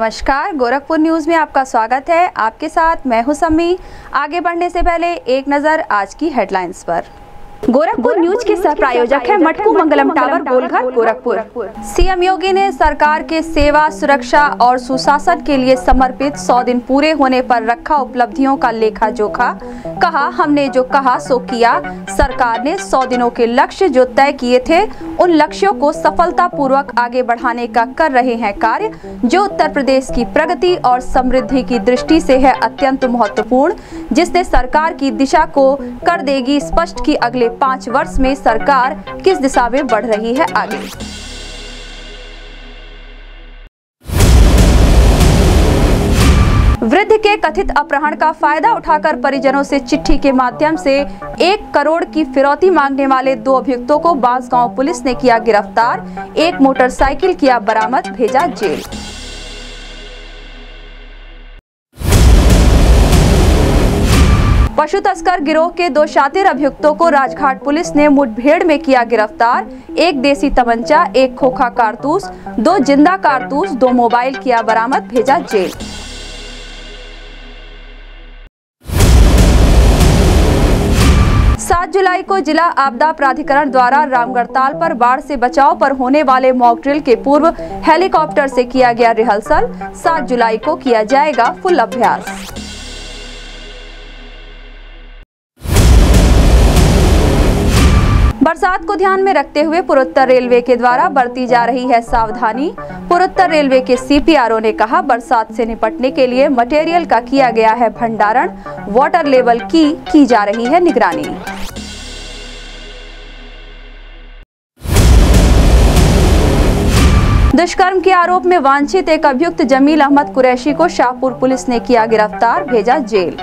नमस्कार, गोरखपुर न्यूज में आपका स्वागत है। आपके साथ मैं हूं सम्मी। आगे बढ़ने से पहले एक नजर आज की हेडलाइंस पर। गोरखपुर न्यूज के सह प्रायोजक है मटकू मंगलम टावर, गोलघर, गोरखपुर। सीएम योगी ने सरकार के सेवा, सुरक्षा और सुशासन के लिए समर्पित 100 दिन पूरे होने पर रखा उपलब्धियों का लेखा जोखा। कहा, हमने जो कहा सो किया। सरकार ने 100 दिनों के लक्ष्य जो तय किए थे, उन लक्ष्यों को सफलता पूर्वक आगे बढ़ाने का कर रहे हैं कार्य, जो उत्तर प्रदेश की प्रगति और समृद्धि की दृष्टि से है अत्यंत महत्वपूर्ण, जिसने सरकार की दिशा को कर देगी स्पष्ट कि अगले 5 वर्ष में सरकार किस दिशा में बढ़ रही है आगे। वृद्ध के कथित अपहरण का फायदा उठाकर परिजनों से चिट्ठी के माध्यम से 1 करोड़ की फिरौती मांगने वाले 2 अभियुक्तों को बांसगांव पुलिस ने किया गिरफ्तार। 1 मोटरसाइकिल किया बरामद, भेजा जेल। पशु तस्कर गिरोह के 2 शातिर अभियुक्तों को राजघाट पुलिस ने मुठभेड़ में किया गिरफ्तार। 1 देसी तमंचा, 1 खोखा कारतूस, 2 जिंदा कारतूस, 2 मोबाइल किया बरामद, भेजा जेल। 7 जुलाई को जिला आपदा प्राधिकरण द्वारा रामगढ़ताल पर बाढ़ से बचाव पर होने वाले मॉक ड्रिल के पूर्व हेलीकॉप्टर से किया गया रिहर्सल। 7 जुलाई को किया जाएगा फुल अभ्यास। बरसात को ध्यान में रखते हुए पूर्वोत्तर रेलवे के द्वारा बरती जा रही है सावधानी। पूर्वोत्तर रेलवे के सीपीआरओ ने कहा, बरसात से निपटने के लिए मटेरियल का किया गया है भंडारण, वाटर लेवल की जा रही है निगरानी। दुष्कर्म के आरोप में वांछित एक अभियुक्त जमील अहमद कुरैशी को शाहपुर पुलिस ने किया गिरफ्तार, भेजा जेल।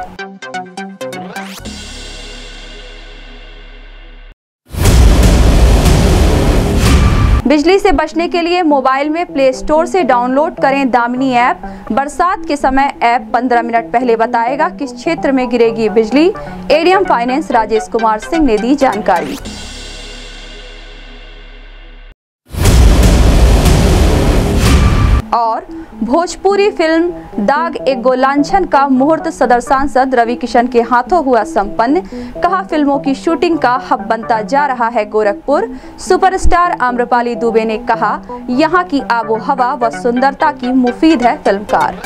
बिजली से बचने के लिए मोबाइल में प्ले स्टोर से डाउनलोड करें दामिनी ऐप। बरसात के समय ऐप 15 मिनट पहले बताएगा किस क्षेत्र में गिरेगी बिजली। एडीएम फाइनेंस राजेश कुमार सिंह ने दी जानकारी। और भोजपुरी फिल्म दाग एक गोलांछन का मुहूर्त सदर सांसद रवि किशन के हाथों हुआ संपन्न। कहा, फिल्मों की शूटिंग का हब बनता जा रहा है गोरखपुर। सुपरस्टार आम्रपाली दुबे ने कहा, यहाँ की आबो हवा व सुंदरता की मुफीद है फिल्मकार।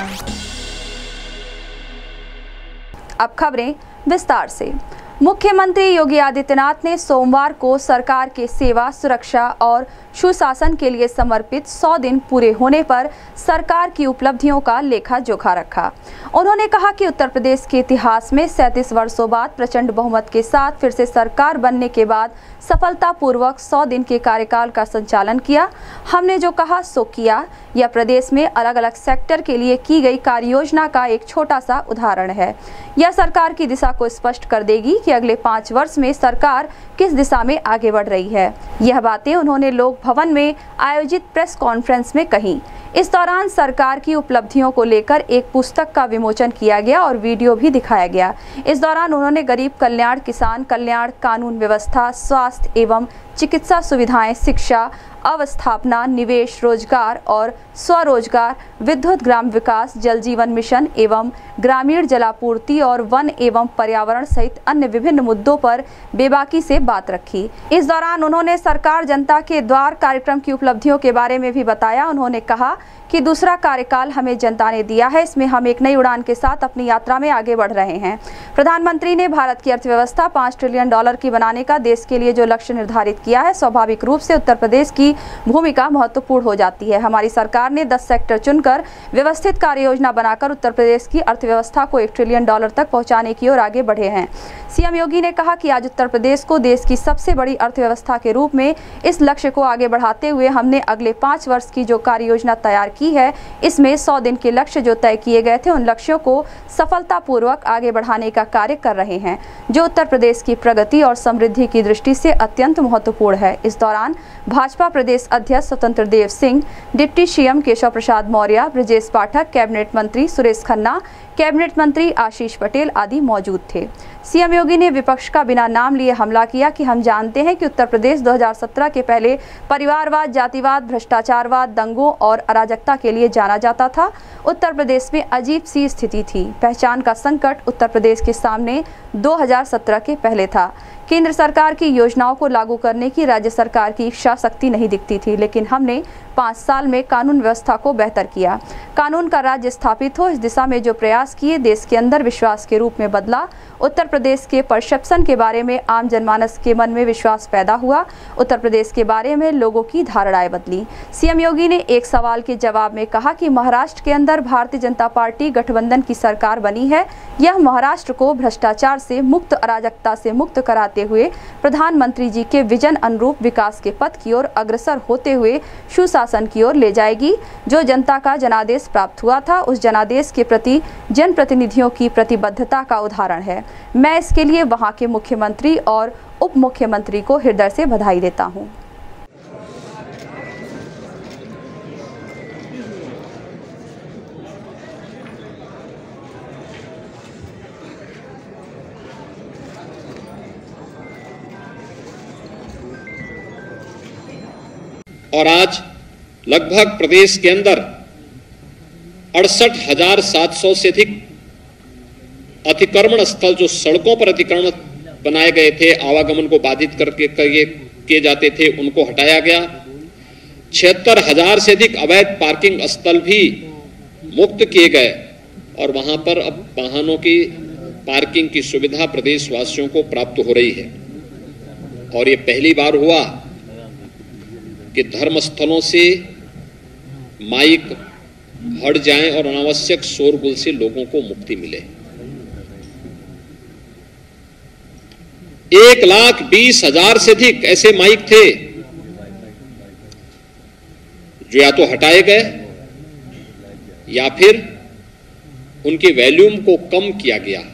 अब खबरें विस्तार से। मुख्यमंत्री योगी आदित्यनाथ ने सोमवार को सरकार के सेवा, सुरक्षा और सुशासन के लिए समर्पित 100 दिन पूरे होने पर सरकार की उपलब्धियों का लेखा जोखा रखा। उन्होंने कहा कि उत्तर प्रदेश के इतिहास में 37 वर्षों बाद प्रचंड बहुमत के साथ फिर से सरकार बनने के बाद सफलतापूर्वक 100 दिन के कार्यकाल का संचालन किया। हमने जो कहा सो किया। यह प्रदेश में अलग अलग सेक्टर के लिए की गई कार्य योजना का एक छोटा सा उदाहरण है। यह सरकार की दिशा को स्पष्ट कर देगी कि अगले 5 वर्ष में सरकार किस दिशा में आगे बढ़ रही है। यह बातें उन्होंने लोक भवन में आयोजित प्रेस कॉन्फ्रेंस में कही। इस दौरान सरकार की उपलब्धियों को लेकर एक पुस्तक का विमोचन किया गया और वीडियो भी दिखाया गया। इस दौरान उन्होंने गरीब कल्याण, किसान कल्याण, कानून व्यवस्था, स्वास्थ्य एवं चिकित्सा सुविधाएं, शिक्षा, अवस्थापना, निवेश, रोजगार और स्वरोजगार, विद्युत ग्राम विकास, जल जीवन मिशन एवं ग्रामीण जलापूर्ति और वन एवं पर्यावरण सहित अन्य विभिन्न मुद्दों पर बेबाकी से बात रखी। इस दौरान उन्होंने सरकार जनता के द्वार कार्यक्रम की उपलब्धियों के बारे में भी बताया। उन्होंने कहा कि दूसरा कार्यकाल हमें जनता ने दिया है, इसमें हम एक नई उड़ान के साथ अपनी यात्रा में आगे बढ़ रहे हैं। प्रधानमंत्री ने भारत की अर्थव्यवस्था $5 ट्रिलियन की बनाने का देश के लिए जो लक्ष्य निर्धारित किया है, स्वाभाविक रूप से उत्तर प्रदेश की भूमिका महत्वपूर्ण हो जाती है। हमारी सरकार ने 10 सेक्टर चुनकर व्यवस्थित कार्य योजना बनाकर उत्तर प्रदेश की अर्थव्यवस्था को $1 ट्रिलियन तक पहुंचाने की ओर आगे बढ़े हैं। सीएम योगी ने कहा कि आज उत्तर प्रदेश को देश की सबसे बड़ी अर्थव्यवस्था के रूप में इस लक्ष्य को आगे बढ़ाते हुए हमने अगले 5 वर्ष की जो कार्य योजना तैयार की है, इसमें 100 दिन के लक्ष्य जो तय किए गए थे, उन लक्ष्यों को सफलतापूर्वक आगे बढ़ाने का कार्य कर रहे हैं, जो उत्तर प्रदेश की प्रगति और समृद्धि की दृष्टि से अत्यंत महत्वपूर्ण है। इस दौरान भाजपा प्रदेश अध्यक्ष Swatantra Dev Singh, deputy CM Keshav Prasad Maurya, Brajesh Pathak, cabinet मंत्री सुरेश खन्ना, कैबिनेट मंत्री आशीष पटेल आदि मौजूद थे। सीएम योगी ने विपक्ष का बिना नाम लिए हमला किया कि हम जानते हैं कि उत्तर प्रदेश 2017 के पहले परिवारवाद, जातिवाद, भ्रष्टाचारवाद, दंगों और अराजकता के लिए जाना जाता था। उत्तर प्रदेश में अजीब सी स्थिति थी। पहचान का संकट उत्तर प्रदेश के सामने 2017 के पहले था। केंद्र सरकार की योजनाओं को लागू करने की राज्य सरकार की इच्छा शक्ति नहीं दिखती थी, लेकिन हमने 5 साल में कानून व्यवस्था को बेहतर किया। कानून का राज्य स्थापित हो, इस दिशा में जो प्रयास किए, देश के अंदर विश्वास के रूप में बदला। उत्तर प्रदेश के परसेप्शन के बारे में आम जनमानस के मन में विश्वास पैदा हुआ। उत्तर प्रदेश के बारे में लोगों की धारणाएं बदली। सीएम योगी ने एक सवाल के जवाब में कहा कि महाराष्ट्र के अंदर भारतीय जनता पार्टी गठबंधन की सरकार बनी है। यह महाराष्ट्र को भ्रष्टाचार से मुक्त, अराजकता से मुक्त कराते हुए प्रधानमंत्री जी के विजन अनुरूप विकास के पथ की ओर अग्रसर होते हुए सुशासन की ओर ले जाएगी। जो जनता का जनादेश प्राप्त हुआ था, उस जनादेश के प्रति जनप्रतिनिधियों की प्रतिबद्धता का उदाहरण है। मैं इसके लिए वहां के मुख्यमंत्री और उप मुख्यमंत्री को हृदय से बधाई देता हूं। और आज लगभग प्रदेश के अंदर 68,700 से अधिक अतिक्रमण स्थल, जो सड़कों पर अतिक्रमण बनाए गए थे, आवागमन को बाधित करके किए जाते थे, उनको हटाया गया। 76,000 से अधिक अवैध पार्किंग स्थल भी मुक्त किए गए और वहां पर अब वाहनों की पार्किंग की सुविधा प्रदेशवासियों को प्राप्त हो रही है। और ये पहली बार हुआ कि धर्म स्थलों से माइक हट जाएं और अनावश्यक शोरगुल से लोगों को मुक्ति मिले। 1,20,000 से अधिक ऐसे माइक थे जो या तो हटाए गए या फिर उनके वॉल्यूम को कम किया गया।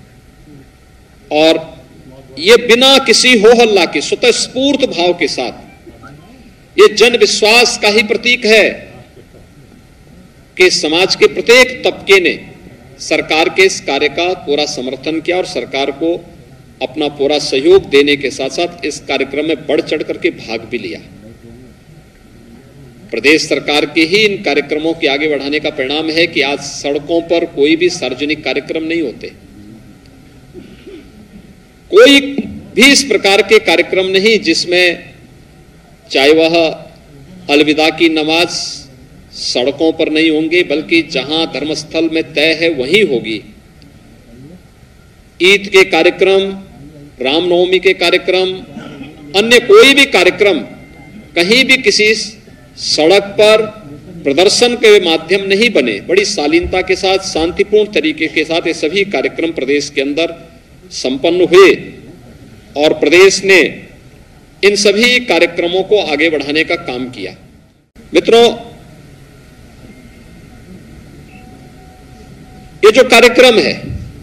और ये बिना किसी हो हल्ला के स्वतःस्फूर्त भाव के साथ, ये जन विश्वास का ही प्रतीक है कि समाज के प्रत्येक तबके ने सरकार के इस कार्य का पूरा समर्थन किया और सरकार को अपना पूरा सहयोग देने के साथ साथ इस कार्यक्रम में बढ़ चढ़ करके भाग भी लिया। प्रदेश सरकार के ही इन कार्यक्रमों के आगे बढ़ाने का परिणाम है कि आज सड़कों पर कोई भी सार्वजनिक कार्यक्रम नहीं होते, कोई भी इस प्रकार के कार्यक्रम नहीं जिसमें चाहे वह अलविदा की नमाज सड़कों पर नहीं होंगे, बल्कि जहां धर्मस्थल में तय है वहीं होगी। ईद के कार्यक्रम, रामनवमी के कार्यक्रम, अन्य कोई भी कार्यक्रम कहीं भी किसी सड़क पर प्रदर्शन के माध्यम नहीं बने। बड़ी शालीनता के साथ, शांतिपूर्ण तरीके के साथ ये सभी कार्यक्रम प्रदेश के अंदर संपन्न हुए और प्रदेश ने इन सभी कार्यक्रमों को आगे बढ़ाने का काम किया। मित्रों, ये जो कार्यक्रम है,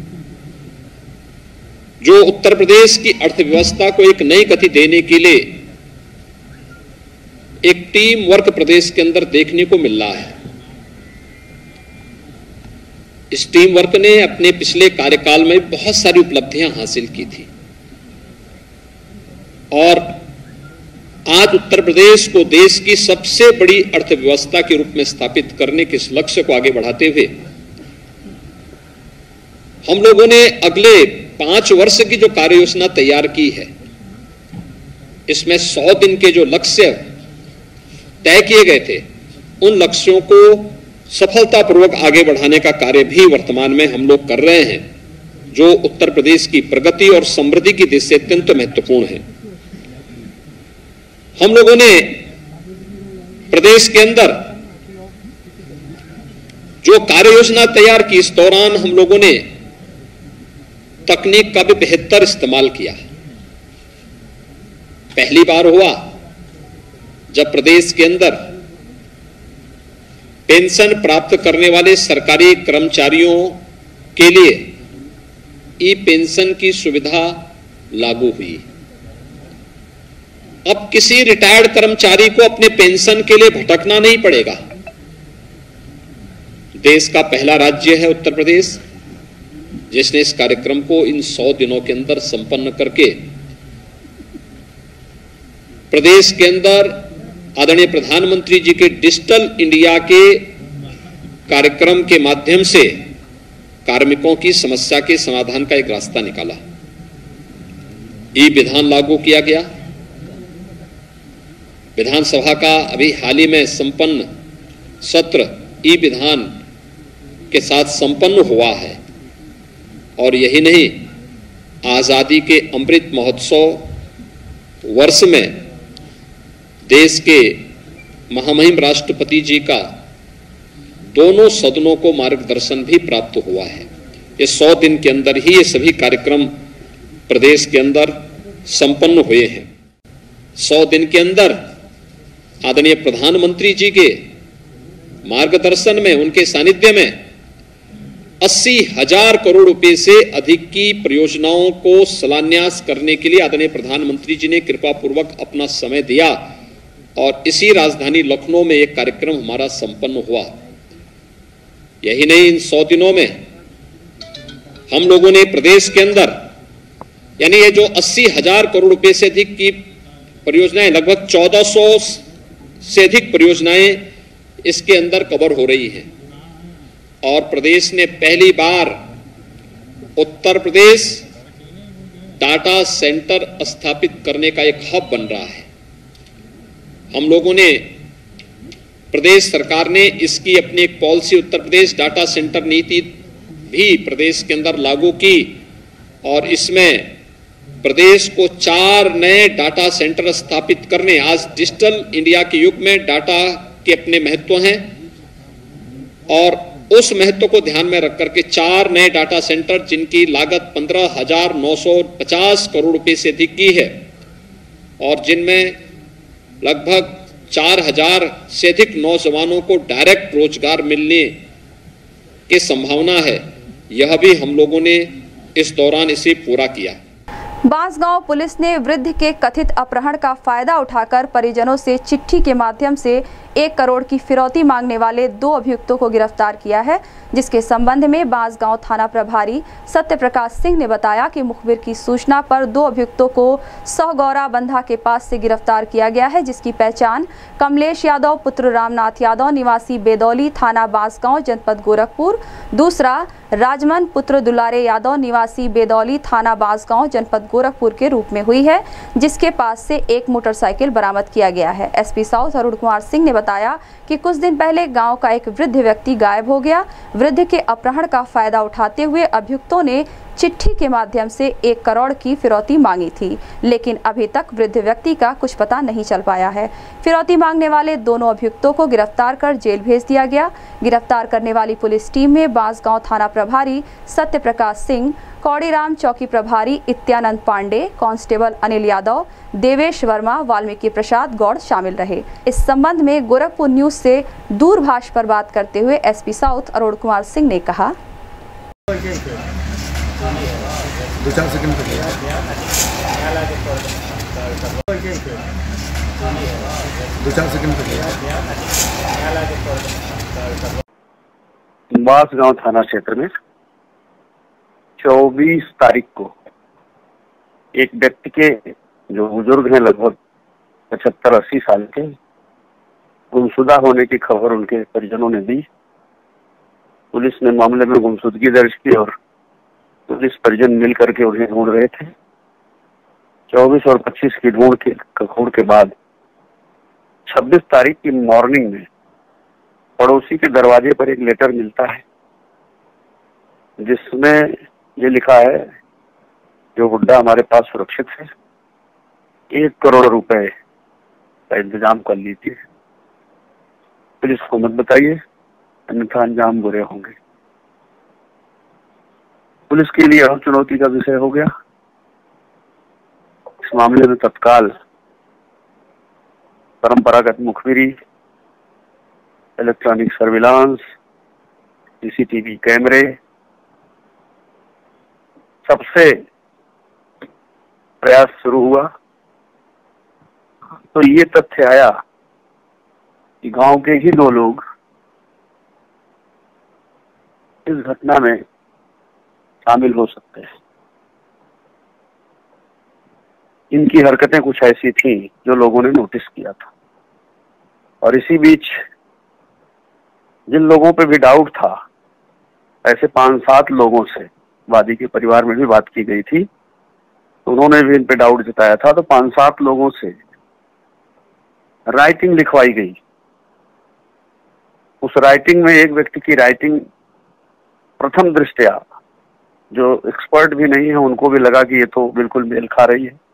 जो उत्तर प्रदेश की अर्थव्यवस्था को एक नई गति देने के लिए एक टीम वर्क प्रदेश के अंदर देखने को मिल रहा है। इस टीम वर्क ने अपने पिछले कार्यकाल में बहुत सारी उपलब्धियां हासिल की थी और आज उत्तर प्रदेश को देश की सबसे बड़ी अर्थव्यवस्था के रूप में स्थापित करने के इस लक्ष्य को आगे बढ़ाते हुए हम लोगों ने अगले 5 वर्ष की जो कार्य योजना तैयार की है, इसमें 100 दिन के जो लक्ष्य तय किए गए थे, उन लक्ष्यों को सफलतापूर्वक आगे बढ़ाने का कार्य भी वर्तमान में हम लोग कर रहे हैं, जो उत्तर प्रदेश की प्रगति और समृद्धि की दिशा से अत्यंत महत्वपूर्ण है। हम लोगों ने प्रदेश के अंदर जो कार्य योजना तैयार की, इस दौरान हम लोगों ने तकनीक का भी बेहतर इस्तेमाल किया। पहली बार हुआ जब प्रदेश के अंदर पेंशन प्राप्त करने वाले सरकारी कर्मचारियों के लिए ई पेंशन की सुविधा लागू हुई। अब किसी रिटायर्ड कर्मचारी को अपने पेंशन के लिए भटकना नहीं पड़ेगा। देश का पहला राज्य है उत्तर प्रदेश जिसने इस कार्यक्रम को इन 100 दिनों के अंदर संपन्न करके प्रदेश के अंदर आदरणीय प्रधानमंत्री जी के डिजिटल इंडिया के कार्यक्रम के माध्यम से कार्मिकों की समस्या के समाधान का एक रास्ता निकाला। ई विधान लागू किया गया। विधानसभा का अभी हाल ही में संपन्न सत्र ई विधान के साथ संपन्न हुआ है। और यही नहीं, आजादी के अमृत महोत्सव वर्ष में देश के महामहिम राष्ट्रपति जी का दोनों सदनों को मार्गदर्शन भी प्राप्त हुआ है। ये 100 दिन के अंदर ही ये सभी कार्यक्रम प्रदेश के अंदर संपन्न हुए हैं। 100 दिन के अंदर आदरणीय प्रधानमंत्री जी के मार्गदर्शन में, उनके सानिध्य में 80,000 करोड़ रुपए से अधिक की परियोजनाओं को शिलान्यास करने के लिए आदरणीय प्रधानमंत्री जी ने कृपा पूर्वक अपना समय दिया और इसी राजधानी लखनऊ में एक कार्यक्रम हमारा संपन्न हुआ। यही नहीं, इन 100 दिनों में हम लोगों ने प्रदेश के अंदर, यानी ये जो 80,000 करोड़ रुपए से अधिक की परियोजनाएं, लगभग 1400 से अधिक परियोजनाएं इसके अंदर कवर हो रही हैं। और प्रदेश ने पहली बार उत्तर प्रदेश डाटा सेंटर स्थापित करने का एक हब बन रहा है। हम लोगों ने, प्रदेश सरकार ने इसकी अपनी एक policy, Uttar Pradesh data centre नीति भी प्रदेश के अंदर लागू की और इसमें प्रदेश को 4 नए डाटा सेंटर स्थापित करने, आज डिजिटल इंडिया के युग में डाटा के अपने महत्व हैं और उस महत्व को ध्यान में रख करके 4 नए डाटा सेंटर जिनकी लागत 15,950 करोड़ रुपए से अधिक की है और जिनमें लगभग 4,000 से अधिक नौजवानों को डायरेक्ट रोजगार मिलने की संभावना है, यह भी हम लोगों ने इस दौरान इसे पूरा किया। बांसगांव पुलिस ने वृद्ध के कथित अपहरण का फायदा उठाकर परिजनों से चिट्ठी के माध्यम से 1 करोड़ की फिरौती मांगने वाले 2 अभियुक्तों को गिरफ्तार किया है, जिसके संबंध में बांसगांव थाना प्रभारी सत्यप्रकाश सिंह ने बताया कि मुखबिर की सूचना पर 2 अभियुक्तों को सहगौरा बंधा के पास से गिरफ्तार किया गया है, जिसकी पहचान कमलेश यादव पुत्र रामनाथ यादव निवासी बेदौली थाना बांसगांव जनपद गोरखपुर, दूसरा राजमन पुत्र दुलारे यादव निवासी बेदौली थाना बांसगांव जनपद गोरखपुर के रूप में हुई है, जिसके पास से एक मोटरसाइकिल बरामद किया गया है। एसपी साउथ अरुण कुमार सिंह ने बताया कि कुछ दिन पहले गांव का एक वृद्ध व्यक्ति गायब हो गया। वृद्ध के अपहरण का फायदा उठाते हुए अभियुक्तों ने चिट्ठी के माध्यम से 1 करोड़ की फिरौती मांगी थी, लेकिन अभी तक वृद्ध व्यक्ति का कुछ पता नहीं चल पाया है। फिरौती मांगने वाले दोनों अभियुक्तों को गिरफ्तार कर जेल भेज दिया गया। गिरफ्तार करने वाली पुलिस टीम में बांसगांव थाना प्रभारी सत्यप्रकाश सिंह, कौड़ीराम चौकी प्रभारी इत्यानंद पांडे, कांस्टेबल अनिल यादव, देवेश वर्मा, वाल्मीकि प्रसाद गौड़ शामिल रहे। इस संबंध में गोरखपुर न्यूज से दूरभाष पर बात करते हुए एसपी साउथ अरुण कुमार सिंह ने कहा, 2-4 सेकंड बांसगांव थाना क्षेत्र में 24 तारीख को एक व्यक्ति के, जो बुजुर्ग हैं लगभग 75-80 साल के, गुमशुदा होने की खबर उनके परिजनों ने दी। पुलिस ने मामले में गुमशुदगी दर्ज की और पुलिस परिजन मिल करके उन्हें ढूंढ रहे थे। 24 और 25 की ढूंढ के बाद 26 तारीख की मॉर्निंग में पड़ोसी के दरवाजे पर एक लेटर मिलता है, जिसमें ये लिखा है, जो बुड्ढा हमारे पास सुरक्षित है, 1 करोड़ रुपए का इंतजाम कर लीजिए। पुलिस को मत बताइए, अन्यथा अंजाम बुरे होंगे। पुलिस के लिए और चुनौती का विषय हो गया। इस मामले में तत्काल परंपरागत मुखबिरी, इलेक्ट्रॉनिक सर्विलांस, सीसीटीवी कैमरे, सबसे प्रयास शुरू हुआ तो ये तथ्य आया कि गांव के ही 2 लोग इस घटना में शामिल हो सकते हैं। इनकी हरकतें कुछ ऐसी थी जो लोगों ने नोटिस किया था। और इसी बीच जिन लोगों पे भी डाउट था, ऐसे 5-7 लोगों से वादी के परिवार में भी बात की गई थी, तो उन्होंने भी इन पे डाउट जताया था। तो 5-7 लोगों से राइटिंग लिखवाई गई। उस राइटिंग में एक व्यक्ति की राइटिंग प्रथम दृष्टया जो एक्सपर्ट भी नहीं है उनको भी लगा कि ये तो बिल्कुल मेल खा रही है।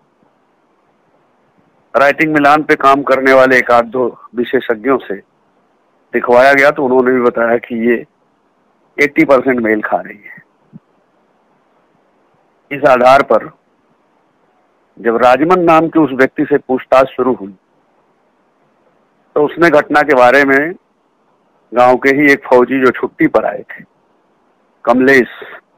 राइटिंग मिलान पे काम करने वाले 1-2 विशेषज्ञों से दिखवाया गया, तो उन्होंने भी बताया कि ये 80% मेल खा रही है। इस आधार पर जब राजमन नाम के उस व्यक्ति से पूछताछ शुरू हुई, तो उसने घटना के बारे में गांव के ही एक फौजी जो छुट्टी पर आए थे, कमलेश,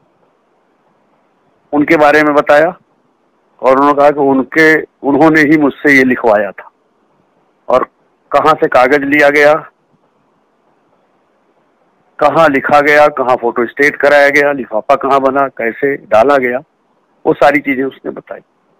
उनके बारे में बताया। और उन्होंने कहा कि उन्होंने ही मुझसे ये लिखवाया था। और कहां से कागज लिया गया, कहां लिखा गया, कहां फोटो स्टेट कराया गया, लिफाफा कहां बना, कैसे डाला गया, वो सारी चीजें उसने बताई।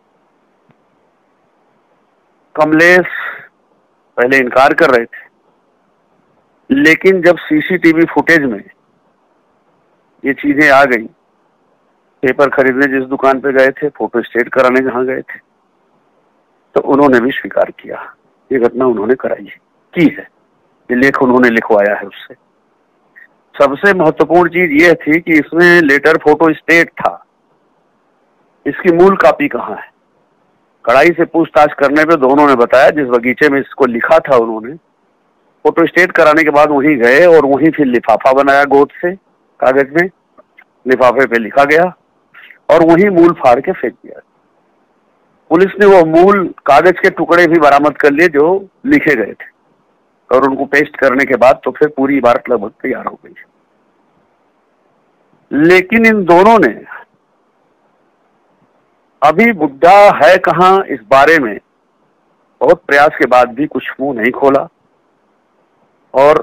कमलेश पहले इनकार कर रहे थे, लेकिन जब सीसीटीवी फुटेज में ये चीजें आ गई, पेपर खरीदने जिस दुकान पे गए थे, फोटो स्टेट कराने जहां गए थे, तो उन्होंने भी स्वीकार किया ये घटना उन्होंने कराई की है, ये लेख उन्होंने लिखवाया है उससे। सबसे महत्वपूर्ण चीज ये थी कि इसमें लेटर फोटो स्टेट था, इसकी मूल कॉपी कहाँ है। कड़ाई से पूछताछ करने पे दोनों ने बताया जिस बगीचे में इसको लिखा था उन्होंने, फोटो स्टेट कराने के बाद वहीं गए और वहीं फिर लिफाफा बनाया गोद से, कागज में लिफाफे पे लिखा गया और वहीं मूल फाड़ के फेंक दिया। पुलिस ने वो मूल कागज के टुकड़े भी बरामद कर लिए जो लिखे गए थे, और उनको पेस्ट करने के बाद तो फिर पूरी इबारत लगभग तैयार हो गई। लेकिन इन दोनों ने अभी बुड्ढा है कहां इस बारे में बहुत प्रयास के बाद भी कुछ मुंह नहीं खोला। और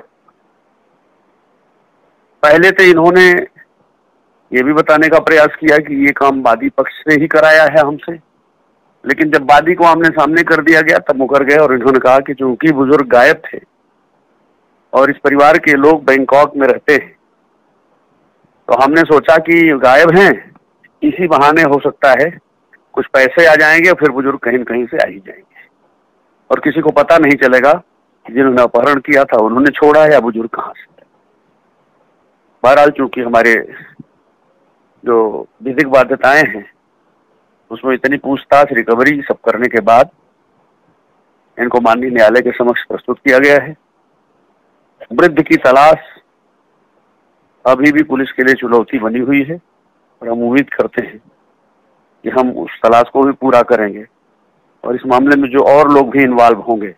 पहले तो इन्होंने ये भी बताने का प्रयास किया कि ये काम वादी पक्ष ने ही कराया है हमसे, लेकिन जब वादी को आमने सामने कर दिया गया तब मुकर गए और इन्होंने कहा कि चूंकि बुजुर्ग गायब थे और इस परिवार के लोग बैंकॉक में रहते हैं, तो हमने सोचा कि गायब हैं, इसी बहाने हो सकता है कुछ पैसे आ जाएंगे, फिर बुजुर्ग कहीं न कहीं से आ ही जाएंगे और किसी को पता नहीं चलेगा कि जिन्होंने अपहरण किया था उन्होंने छोड़ा है या बुजुर्ग कहाँ से। बहरहाल चूंकि हमारे जो विधिक बाध्यताएं हैं उसमें इतनी पूछताछ, रिकवरी सब करने के बाद इनको माननीय न्यायालय के समक्ष प्रस्तुत किया गया है। वृद्ध की तलाश अभी भी पुलिस के लिए चुनौती बनी हुई है और हम उम्मीद करते हैं कि हम उस तलाश को भी पूरा करेंगे और इस मामले में जो और लोग भी इन्वॉल्व होंगे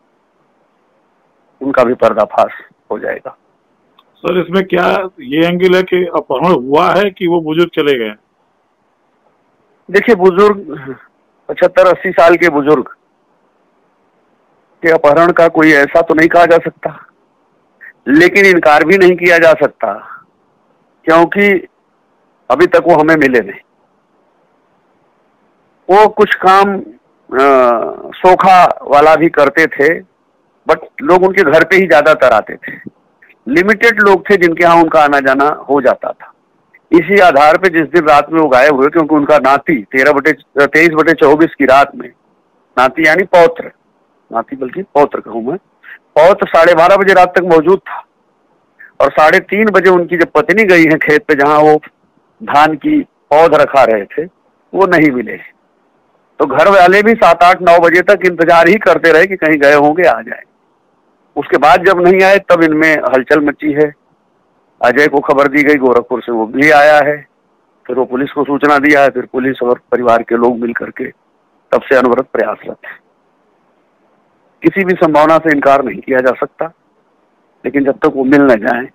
उनका भी पर्दाफाश हो जाएगा। सर, इसमें क्या ये एंगल है कि अपहरण हुआ है कि वो बुजुर्ग चले गए? देखिए, बुजुर्ग 75-80 साल के बुजुर्ग के अपहरण का कोई ऐसा तो नहीं कहा जा सकता, लेकिन इनकार भी नहीं किया जा सकता क्योंकि अभी तक वो हमें मिले नहीं। वो कुछ काम सोखा वाला भी करते थे, बट लोग उनके घर पे ही ज्यादातर आते थे। लिमिटेड लोग थे जिनके यहाँ उनका आना जाना हो जाता था। इसी आधार पे जिस दिन रात में वो गायब हुए, क्योंकि उनका नाती 23/24 की रात में, नाती यानी पौत्र, नाती बल्कि पौत्र कहूं मैं, पौत्र 12:30 बजे रात तक मौजूद था और 3:30 बजे उनकी जब पत्नी गई है खेत पे जहां वो धान की पौध रखा रहे थे, वो नहीं मिले। तो घर वाले भी 7, 8, 9 बजे तक इंतजार ही करते रहे कि कहीं गए होंगे, आ जाए। उसके बाद जब नहीं आए तब इनमें हलचल मची है। अजय को खबर दी गई, गोरखपुर से वो भी आया है, फिर वो पुलिस को सूचना दिया है, फिर पुलिस और परिवार के लोग मिल करके तब से अनवरत प्रयासरत है। किसी भी संभावना से इनकार नहीं किया जा सकता, लेकिन जब तक वो मिल न जाए।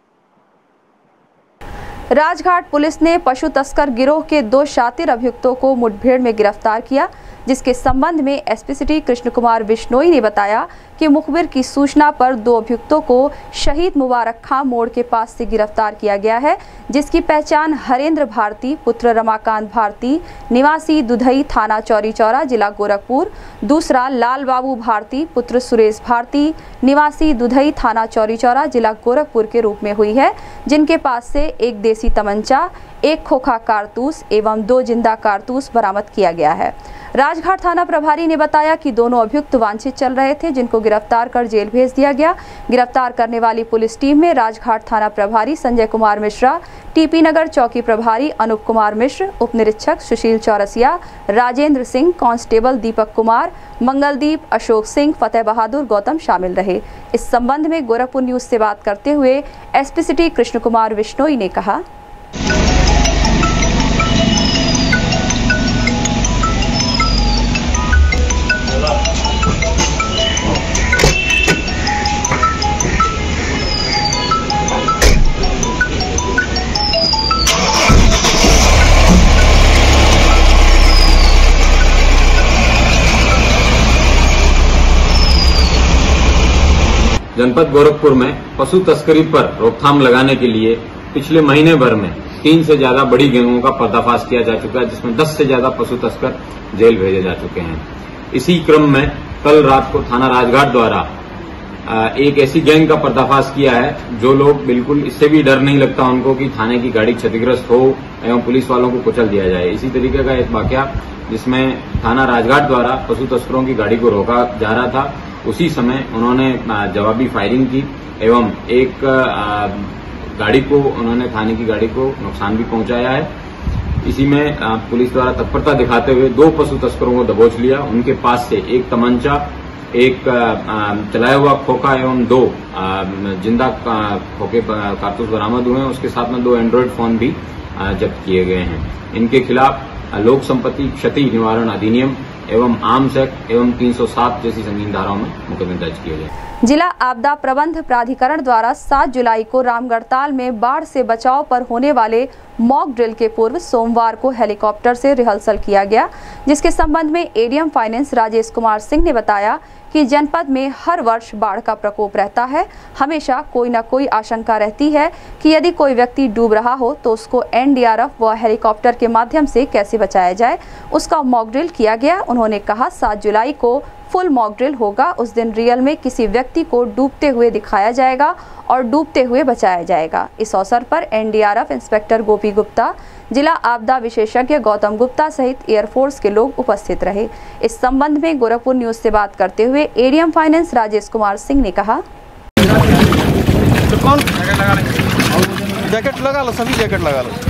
राजघाट पुलिस ने पशु तस्कर गिरोह के 2 शातिर अभियुक्तों को मुठभेड़ में गिरफ्तार किया। जिसके संबंध में एसपी सिटी कृष्ण कुमार बिश्नोई ने बताया कि मुखबिर की सूचना पर 2 अभियुक्तों को शहीद मुबारक खां मोड़ के पास से गिरफ्तार किया गया है, जिसकी पहचान हरेंद्र भारती पुत्र रमाकांत भारती निवासी दुधई थाना चौरी चौरा जिला गोरखपुर, दूसरा लाल बाबू भारती पुत्र सुरेश भारती निवासी दुधई थाना चौरी चौरा जिला गोरखपुर के रूप में हुई है, जिनके पास से एक देसी तमंचा, एक खोखा कारतूस एवं 2 जिंदा कारतूस बरामद किया गया है। राजघाट थाना प्रभारी ने बताया कि दोनों अभियुक्त वांछित चल रहे थे, जिनको गिरफ्तार कर जेल भेज दिया गया। गिरफ्तार करने वाली पुलिस टीम में राजघाट थाना प्रभारी संजय कुमार मिश्रा, टीपी नगर चौकी प्रभारी अनूप कुमार मिश्र, उप निरीक्षक सुशील चौरसिया, राजेंद्र सिंह, कांस्टेबल दीपक कुमार, मंगलदीप, अशोक सिंह, फतेह बहादुर, गौतम शामिल रहे। इस संबंध में गोरखपुर न्यूज से बात करते हुए एसपी सिटी कृष्ण कुमार बिश्नोई ने कहा, जनपद गोरखपुर में पशु तस्करी पर रोकथाम लगाने के लिए पिछले महीने भर में 3 से ज्यादा बड़ी गैंगों का पर्दाफाश किया जा चुका है, जिसमें 10 से ज्यादा पशु तस्कर जेल भेजे जा चुके हैं। इसी क्रम में कल रात को थाना राजघाट द्वारा एक ऐसी गैंग का पर्दाफाश किया है जो लोग बिल्कुल इससे भी डर नहीं लगता उनको कि थाने की गाड़ी क्षतिग्रस्त हो एवं पुलिस वालों को कुचल दिया जाए। इसी तरीके का एक वाकया जिसमें थाना राजघाट द्वारा पशु तस्करों की गाड़ी को रोका जा रहा था, उसी समय उन्होंने जवाबी फायरिंग की एवं एक गाड़ी को उन्होंने थाने की गाड़ी को नुकसान भी पहुंचाया है। इसी में पुलिस द्वारा तत्परता दिखाते हुए 2 पशु तस्करों को दबोच लिया। उनके पास से एक तमंचा, एक चलाया हुआ खोखा एवं 2 जिंदा खोखे कारतूस बरामद हुए हैं। उसके साथ में 2 एंड्रॉयड फोन भी जब्त किए गए हैं। इनके खिलाफ लोक संपत्ति क्षति निवारण अधिनियम एवं आर्म्स एक्ट एवं 307 जैसी संगीन धाराओं में मुकदमे दर्ज किए गए। जिला आपदा प्रबंध प्राधिकरण द्वारा 7 जुलाई को रामगढ़ताल में बाढ़ से बचाव पर होने वाले मॉक ड्रिल के पूर्व सोमवार को हेलीकॉप्टर से रिहर्सल किया गया, जिसके संबंध में एडीएम फाइनेंस राजेश कुमार सिंह ने बताया कि जनपद में हर वर्ष बाढ़ का प्रकोप रहता है। हमेशा कोई न कोई आशंका रहती है कि यदि कोई व्यक्ति डूब रहा हो तो उसको एनडीआरएफ व हेलीकॉप्टर के माध्यम से कैसे बचाया जाए, उसका मॉक ड्रिल किया गया। उन्होंने कहा 7 जुलाई को फुल मॉक ड्रिल होगा। उस दिन रियल में किसी व्यक्ति को डूबते हुए दिखाया जाएगा और डूबते हुए बचाया जाएगा। इस अवसर पर एनडीआरएफ इंस्पेक्टर गोपी गुप्ता, जिला आपदा विशेषज्ञ गौतम गुप्ता सहित एयरफोर्स के लोग उपस्थित रहे। इस संबंध में गोरखपुर न्यूज से बात करते हुए एडीएम फाइनेंस राजेश कुमार सिंह ने कहा, जैकेट लगा लो, सभी जैकेट लगा लो।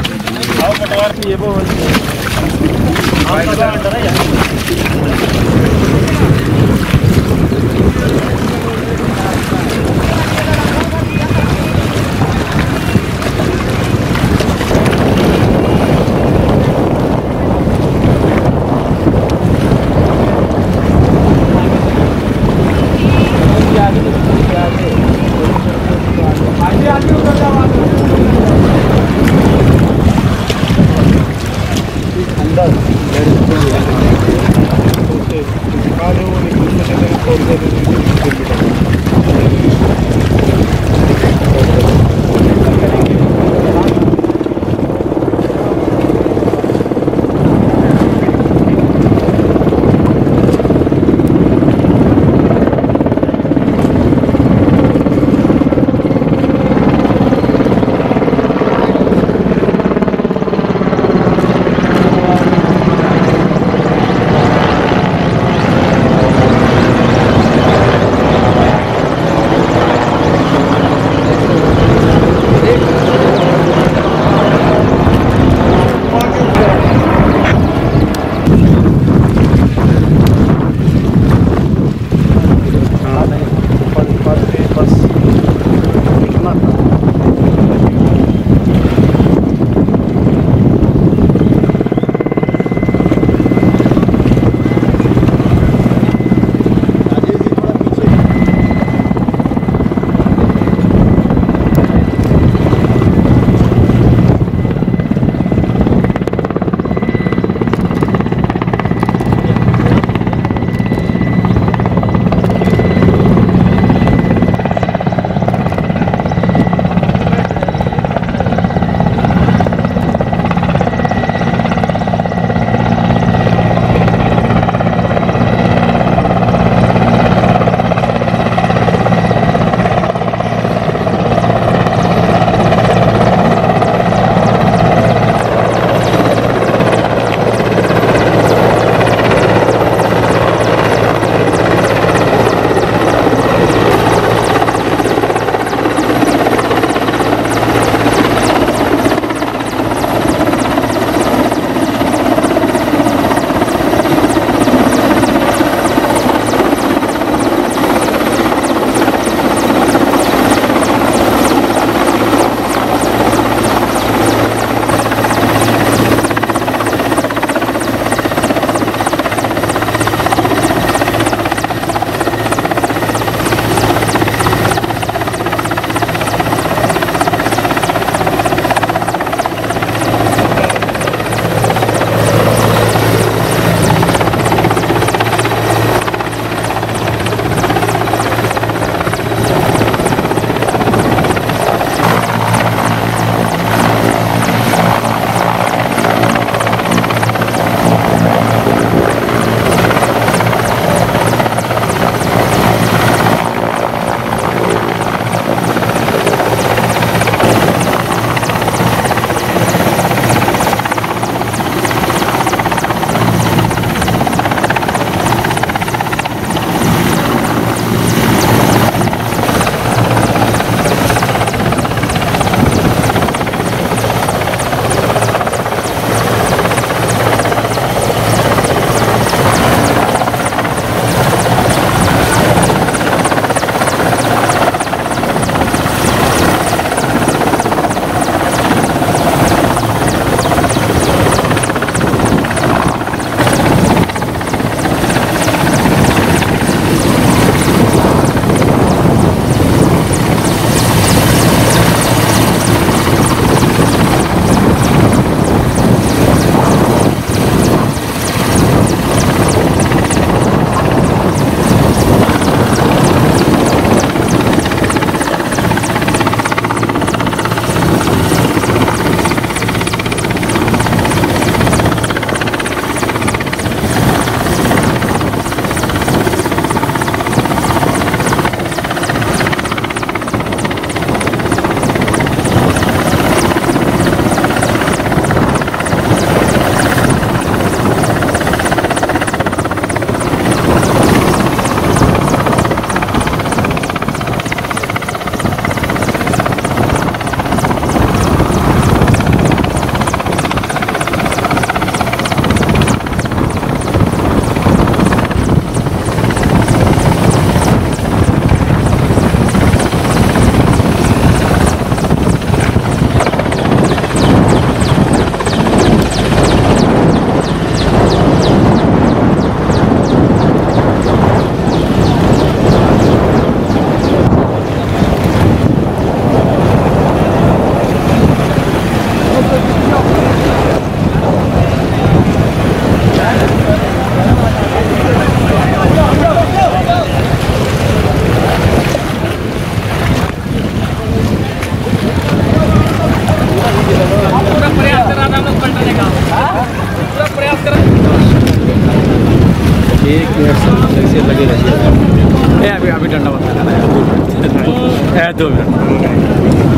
एक मिनट से लगे रहिए। अभी डंडा बता रहा है 2 मिनट।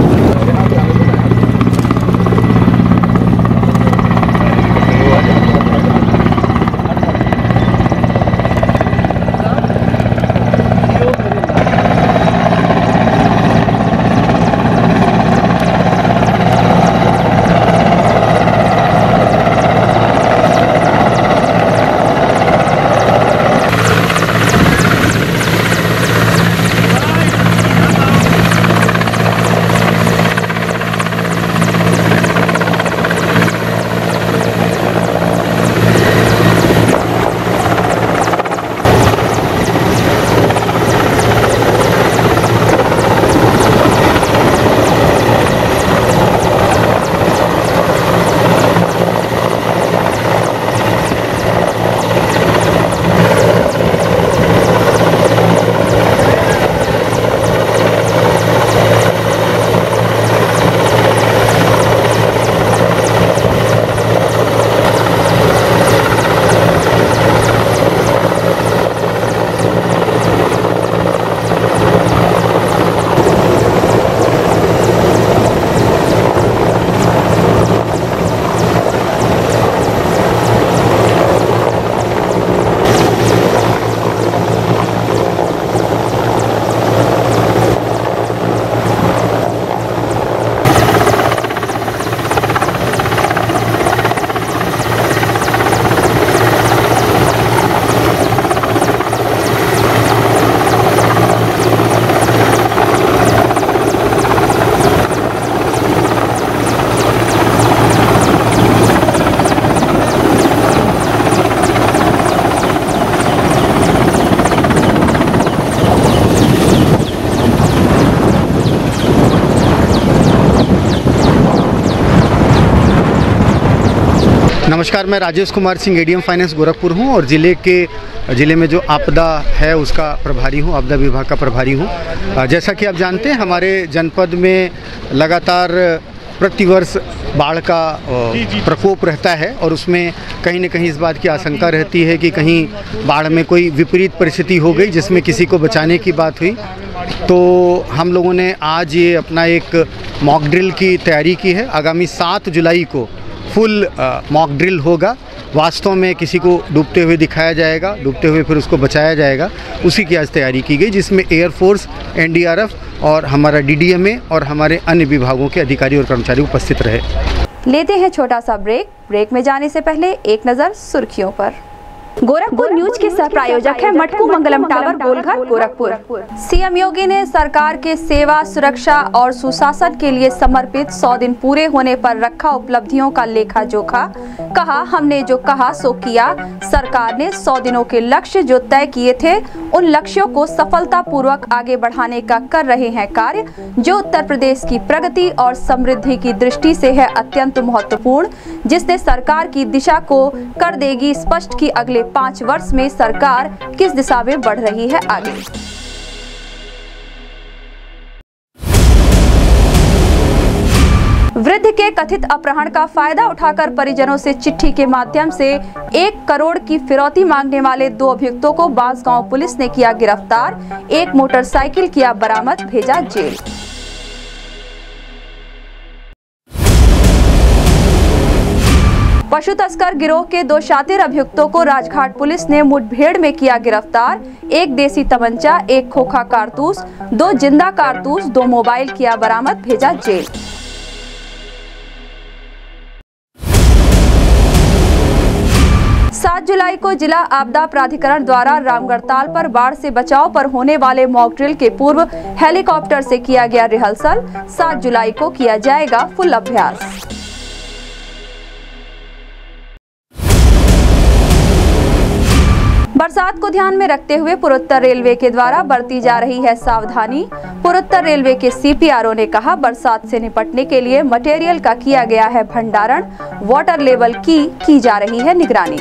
नमस्कार, मैं राजेश कुमार सिंह एडीएम फाइनेंस गोरखपुर हूं और ज़िले में जो आपदा है उसका प्रभारी हूं, आपदा विभाग का प्रभारी हूं। जैसा कि आप जानते हैं हमारे जनपद में लगातार प्रतिवर्ष बाढ़ का प्रकोप रहता है और उसमें कहीं न कहीं इस बात की आशंका रहती है कि कहीं बाढ़ में कोई विपरीत परिस्थिति हो गई जिसमें किसी को बचाने की बात हुई। तो हम लोगों ने आज ये अपना एक मॉक ड्रिल की तैयारी की है। आगामी 7 जुलाई को फुल मॉक ड्रिल होगा। वास्तव में किसी को डूबते हुए दिखाया जाएगा, डूबते हुए फिर उसको बचाया जाएगा। उसी की आज तैयारी की गई जिसमें एयरफोर्स, एनडीआरएफ और हमारा डीडीएमए और हमारे अन्य विभागों के अधिकारी और कर्मचारी उपस्थित रहे। लेते हैं छोटा सा ब्रेक में जाने से पहले एक नज़र सुर्खियों पर। गोरखपुर न्यूज के सह प्रायोजक है मटकू मंगलम टावर गोलघर गोरखपुर। सीएम योगी ने सरकार के सेवा, सुरक्षा और सुशासन के लिए समर्पित 100 दिन पूरे होने पर रखा उपलब्धियों का लेखा जोखा। कहा, हमने जो कहा सो किया। सरकार ने 100 दिनों के लक्ष्य जो तय किए थे उन लक्ष्यों को सफलता पूर्वक आगे बढ़ाने का कर रहे हैं कार्य, जो उत्तर प्रदेश की प्रगति और समृद्धि की दृष्टि से है अत्यंत महत्वपूर्ण, जिसने सरकार की दिशा को कर देगी स्पष्ट कि अगले 5 वर्ष में सरकार किस दिशा में बढ़ रही है आगे। वृद्ध के कथित अपहरण का फायदा उठाकर परिजनों से चिट्ठी के माध्यम से 1 करोड़ की फिरौती मांगने वाले 2 अभियुक्तों को बांसगांव पुलिस ने किया गिरफ्तार। 1 मोटरसाइकिल किया बरामद, भेजा जेल। पशु तस्कर गिरोह के 2 शातिर अभियुक्तों को राजघाट पुलिस ने मुठभेड़ में किया गिरफ्तार। 1 देसी तमंचा, 1 खोखा कारतूस, 2 जिंदा कारतूस, 2 मोबाइल किया बरामद, भेजा जेल। जुलाई को जिला आपदा प्राधिकरण द्वारा रामगढ़ताल पर बाढ़ से बचाव पर होने वाले मॉक ड्रिल के पूर्व हेलीकॉप्टर से किया गया रिहर्सल। 7 जुलाई को किया जाएगा फुल अभ्यास। बरसात को ध्यान में रखते हुए पूर्वोत्तर रेलवे के द्वारा बरती जा रही है सावधानी। पूर्वोत्तर रेलवे के सीपीआरओ ने कहा, बरसात से निपटने के लिए मटेरियल का किया गया है भंडारण, वाटर लेवल की जा रही है निगरानी।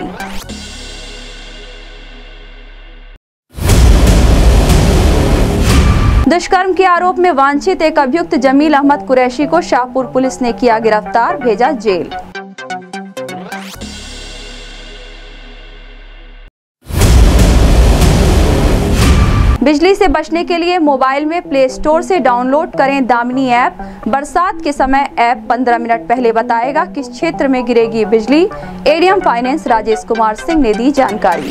दुष्कर्म के आरोप में वांछित एक अभियुक्त जमील अहमद कुरैशी को शाहपुर पुलिस ने किया गिरफ्तार, भेजा जेल। बिजली से बचने के लिए मोबाइल में प्ले स्टोर से डाउनलोड करें दामिनी ऐप। बरसात के समय ऐप 15 मिनट पहले बताएगा किस क्षेत्र में गिरेगी बिजली। एडीएम फाइनेंस राजेश कुमार सिंह ने दी जानकारी।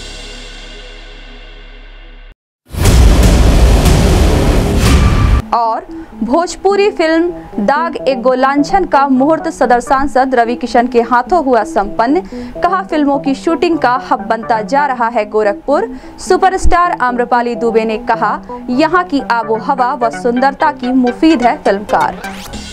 और भोजपुरी फिल्म दाग एक गोलांछन का मुहूर्त सदर सांसद रवि किशन के हाथों हुआ संपन्न। कहा, फिल्मों की शूटिंग का हब बनता जा रहा है गोरखपुर। सुपरस्टार आम्रपाली दुबे ने कहा, यहां की आबो हवा व सुंदरता की मुफीद है फिल्मकार।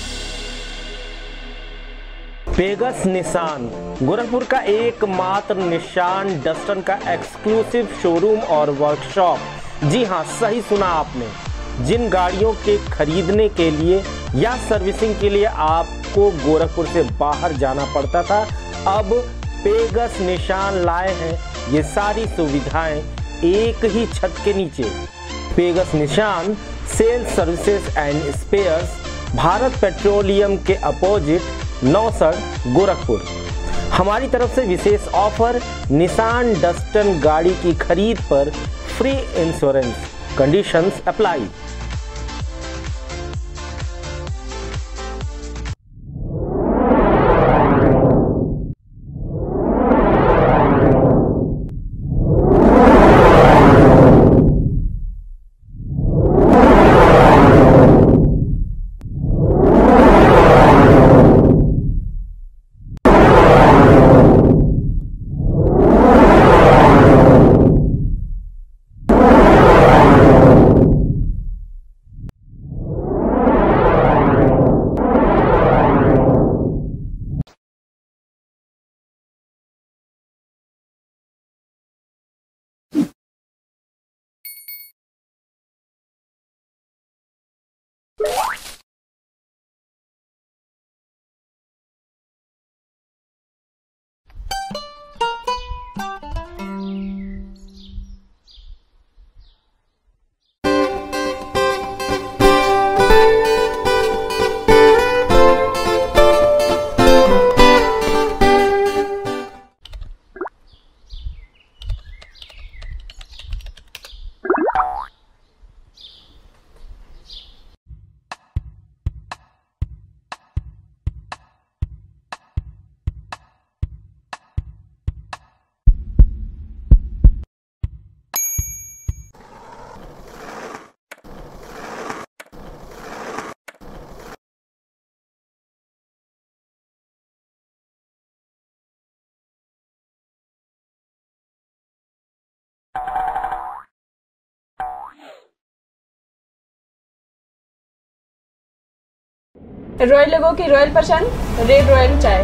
पेगस निशान गोरखपुर का एकमात्र निशान डस्टन का एक्सक्लूसिव शोरूम और वर्कशॉप। जी हां, सही सुना आपने। जिन गाड़ियों के खरीदने के लिए या सर्विसिंग के लिए आपको गोरखपुर से बाहर जाना पड़ता था, अब पेगस निशान लाए हैं ये सारी सुविधाएं एक ही छत के नीचे। पेगस Nissan sales services and spares, Bharat Petroleum के अपोजिट नौसड़ गोरखपुर। हमारी तरफ से विशेष ऑफर, निशान डस्टन गाड़ी की खरीद पर free insurance, conditions apply. Royal लोगों की रॉयल पसंद, रेड रॉयल चाय।